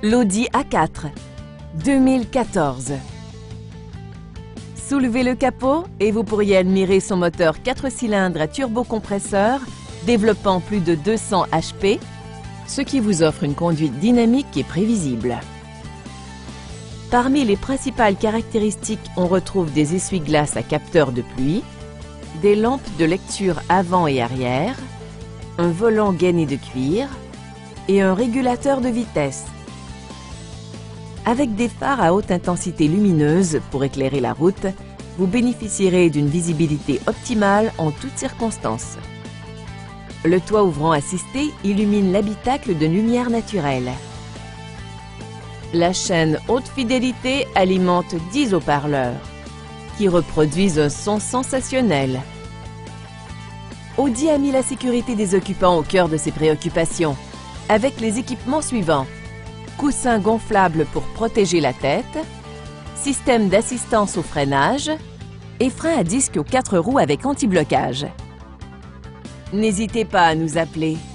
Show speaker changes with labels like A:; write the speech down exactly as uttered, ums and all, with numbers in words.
A: l'Audi A quatre deux mille quatorze. Soulevez le capot et vous pourriez admirer son moteur quatre cylindres à turbocompresseur développant plus de deux cents H P, ce qui vous offre une conduite dynamique et prévisible. Parmi les principales caractéristiques, on retrouve des essuie-glaces à capteur de pluie, des lampes de lecture avant et arrière, un volant gainé de cuir et un régulateur de vitesse. Avec des phares à haute intensité lumineuse pour éclairer la route, vous bénéficierez d'une visibilité optimale en toutes circonstances. Le toit ouvrant assisté illumine l'habitacle de lumière naturelle. La chaîne haute fidélité alimente dix haut-parleurs qui reproduisent un son sensationnel. Audi a mis la sécurité des occupants au cœur de ses préoccupations, avec les équipements suivants: coussins gonflables pour protéger la tête, système d'assistance au freinage et frein à disque aux quatre roues avec anti-blocage. N'hésitez pas à nous appeler.